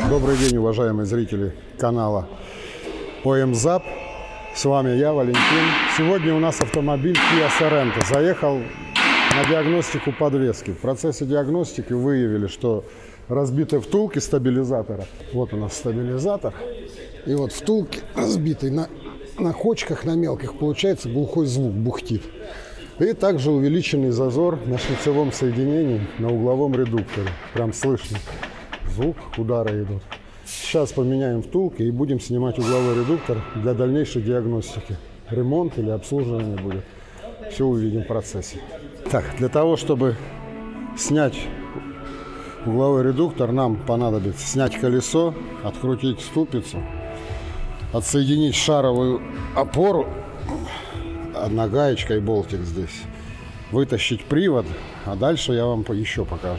Добрый день, уважаемые зрители канала ОМЗАП. С вами я, Валентин. Сегодня у нас автомобиль Kia Sorento. Заехал на диагностику подвески. В процессе диагностики выявили, что разбиты втулки стабилизатора. Вот у нас стабилизатор. И вот втулки разбиты на кочках, на мелких. Получается глухой звук, бухтит. И также увеличенный зазор на шлицевом соединении на угловом редукторе. Прям слышно. Звук, удары идут. Сейчас поменяем втулки и будем снимать угловой редуктор для дальнейшей диагностики. Ремонт или обслуживание будет. Все увидим в процессе. Так, для того, чтобы снять угловой редуктор, нам понадобится снять колесо, открутить ступицу, отсоединить шаровую опору, одна гаечка и болтик здесь, вытащить привод, а дальше я вам еще покажу.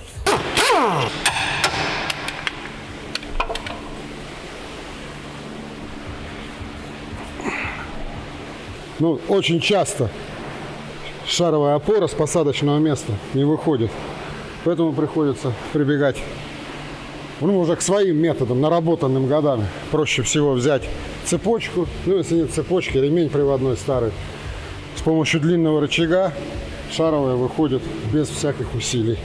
Ну, очень часто шаровая опора с посадочного места не выходит, поэтому приходится прибегать уже к своим методам, наработанным годами. Проще всего взять цепочку, если нет цепочки, ремень приводной старый. С помощью длинного рычага шаровая выходит без всяких усилий.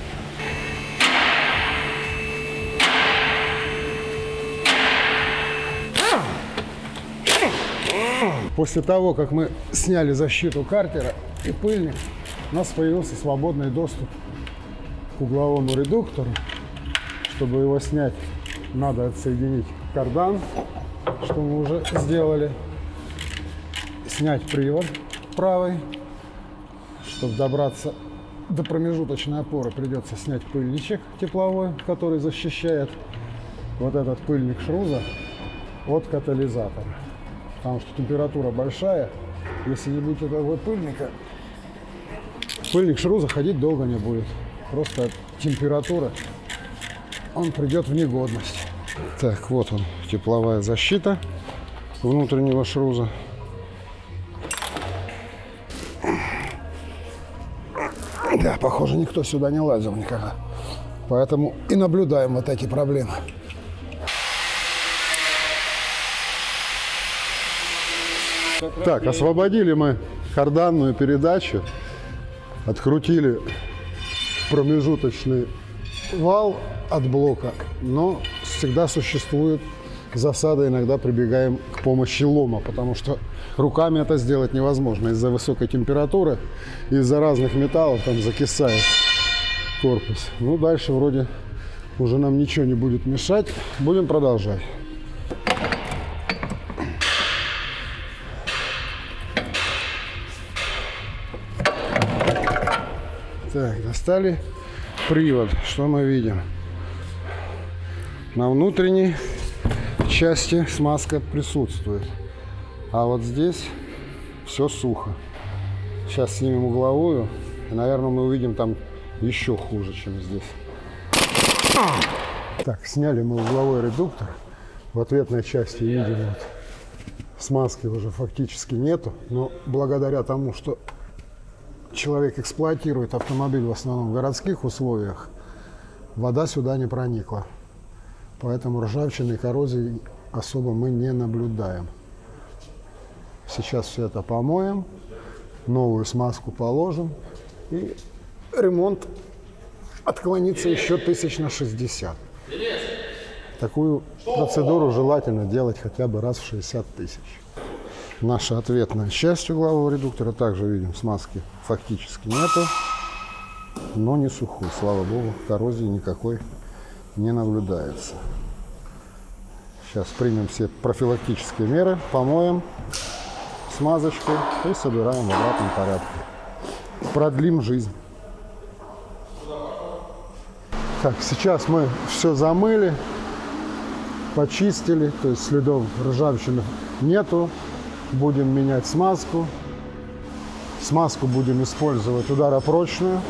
После того, как мы сняли защиту картера и пыльник, у нас появился свободный доступ к угловому редуктору. Чтобы его снять, надо отсоединить кардан, что мы уже сделали. Снять привод правый. Чтобы добраться до промежуточной опоры, придется снять пыльничек тепловой, который защищает вот этот пыльник шруза от катализатора. Потому что температура большая. Если не будет этого пыльника, пыльник шруза ходить долго не будет. Просто от температуры он придет в негодность. Так, вот он, тепловая защита внутреннего шруза. Да, похоже, никто сюда не лазил никогда. Поэтому и наблюдаем вот эти проблемы. Так, освободили мы карданную передачу, открутили промежуточный вал от блока, но всегда существует засада, иногда прибегаем к помощи лома, потому что руками это сделать невозможно. Из-за высокой температуры, из-за разных металлов там закисает корпус. Ну, дальше вроде уже нам ничего не будет мешать. Будем продолжать. Так, достали привод. Что мы видим? На внутренней части смазка присутствует, а вот здесь все сухо. Сейчас снимем угловую, и, наверное, мы увидим там еще хуже, чем здесь. Так, сняли мы угловой редуктор. В ответной части видим, вот, смазки уже фактически нету, но благодаря тому, что человек эксплуатирует автомобиль в основном в городских условиях, вода сюда не проникла. Поэтому ржавчины и коррозии особо мы не наблюдаем. Сейчас все это помоем, новую смазку положим, и ремонт отклонится еще 1000 на 60. Такую процедуру желательно делать хотя бы раз в 60 тысяч. Наша ответная часть углового редуктора, также видим, смазки фактически нету, но не сухой, слава богу, коррозии никакой не наблюдается. Сейчас примем все профилактические меры, помоем смазочкой и собираем в обратном порядке. Продлим жизнь. Так, сейчас мы все замыли, почистили, то есть следов ржавчины нету. Будем менять смазку. Смазку будем использовать ударопрочную.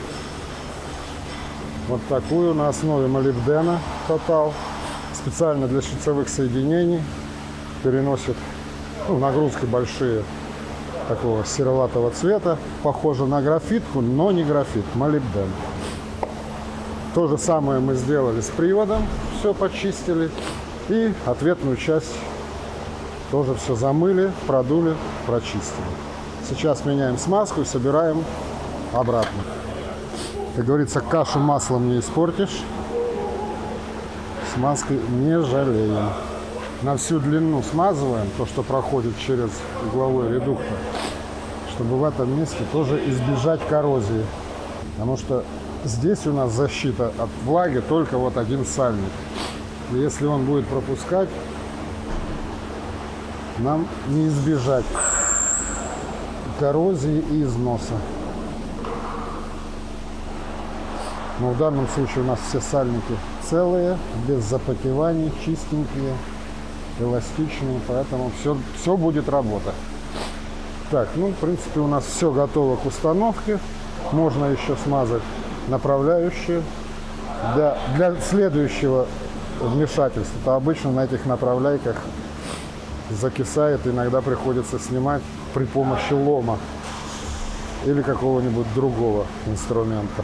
Вот такую на основе молибдена Total. Специально для шлицевых соединений. Переносит нагрузки большие такого сероватого цвета. Похоже на графитку, но не графит, молибден. То же самое мы сделали с приводом, все почистили. И ответную часть тоже все замыли, продули, прочистили. Сейчас меняем смазку и собираем обратно. Как говорится, кашу маслом не испортишь. Смазкой не жалеем. На всю длину смазываем то, что проходит через угловой редуктор, чтобы в этом месте тоже избежать коррозии. Потому что здесь у нас защита от влаги только вот один сальник. И если он будет пропускать, нам не избежать коррозии и износа. Но в данном случае у нас все сальники целые, без запотеваний, чистенькие, эластичные, поэтому все будет работать. Так, ну, в принципе, у нас все готово к установке. Можно еще смазать направляющие. Для следующего вмешательства, то обычно на этих направляйках закисает, иногда приходится снимать при помощи лома или какого-нибудь другого инструмента.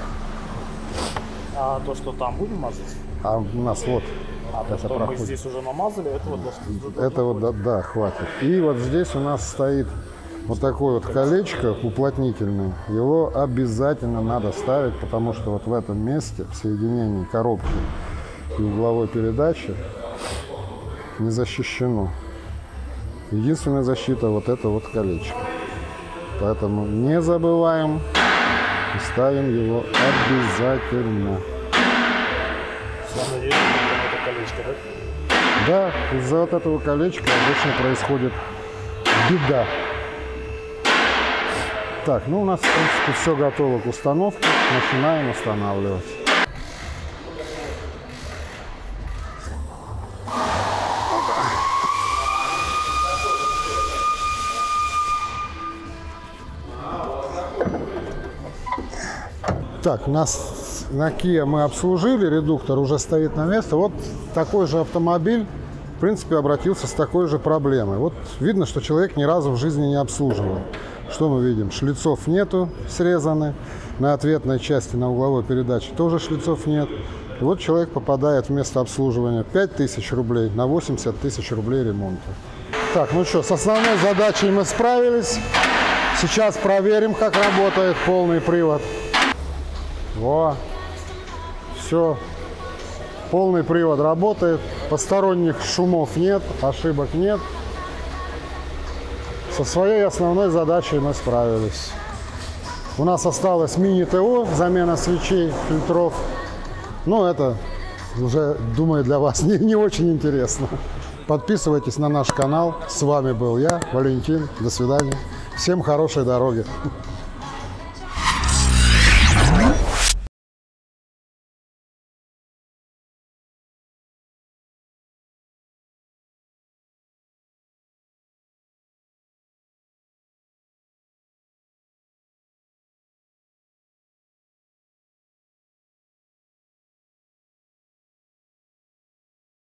А то, что там будем мазать? А у нас вот то, что мы здесь уже намазали, это вот должно... Это вот, да, хватит. И вот здесь у нас стоит вот такое вот колечко уплотнительное. Его обязательно надо ставить, потому что вот в этом месте, в соединении коробки и угловой передачи, не защищено. Единственная защита вот это вот колечко. Поэтому не забываем и ставим его обязательно. Надеюсь, это колечко, да? Да, из-за вот этого колечка обычно происходит беда. Так, ну у нас, в принципе, все готово к установке. Начинаем устанавливать. Так, у нас на Kia мы обслужили, редуктор уже стоит на место. Вот такой же автомобиль, в принципе, обратился с такой же проблемой. Вот видно, что человек ни разу в жизни не обслуживал. Что мы видим? Шлицов нету, срезаны. На ответной части, на угловой передаче тоже шлицов нет. И вот человек попадает вместо обслуживания 5000 рублей на 80 тысяч рублей ремонта. Так, ну что, с основной задачей мы справились. Сейчас проверим, как работает полный привод. Во, все, полный привод работает, посторонних шумов нет, ошибок нет. Со своей основной задачей мы справились. У нас осталось мини-ТО, замена свечей, фильтров. Но это уже, думаю, для вас не очень интересно. Подписывайтесь на наш канал. С вами был я, Валентин. До свидания. Всем хорошей дороги.